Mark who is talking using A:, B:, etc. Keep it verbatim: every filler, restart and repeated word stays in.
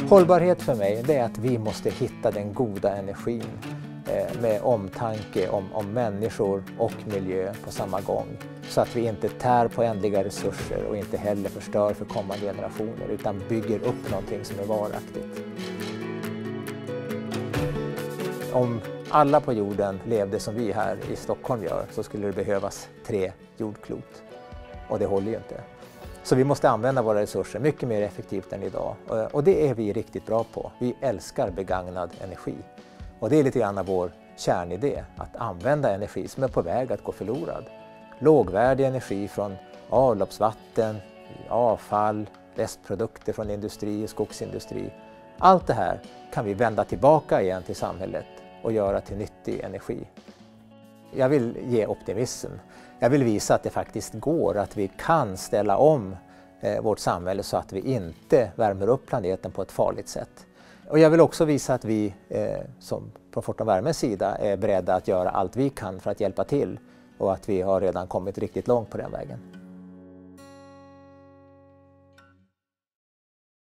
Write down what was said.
A: Hållbarhet för mig, det är att vi måste hitta den goda energin eh, med omtanke om, om människor och miljö på samma gång. Så att vi inte tär på ändliga resurser och inte heller förstör för kommande generationer utan bygger upp någonting som är varaktigt. Om alla på jorden levde som vi här i Stockholm gör så skulle det behövas tre jordklot. Och det håller ju inte. Så vi måste använda våra resurser mycket mer effektivt än idag. Och det är vi riktigt bra på. Vi älskar begagnad energi. Och det är lite grann vår kärnidé, att använda energi som är på väg att gå förlorad. Lågvärdig energi från avloppsvatten, avfall, restprodukter från industri och skogsindustri. Allt det här kan vi vända tillbaka igen till samhället och göra till nyttig energi. Jag vill ge optimism. Jag vill visa att det faktiskt går, att vi kan ställa om eh, vårt samhälle så att vi inte värmer upp planeten på ett farligt sätt. Och jag vill också visa att vi eh, som från Fortum Värmes sida är beredda att göra allt vi kan för att hjälpa till och att vi har redan kommit riktigt långt på den vägen.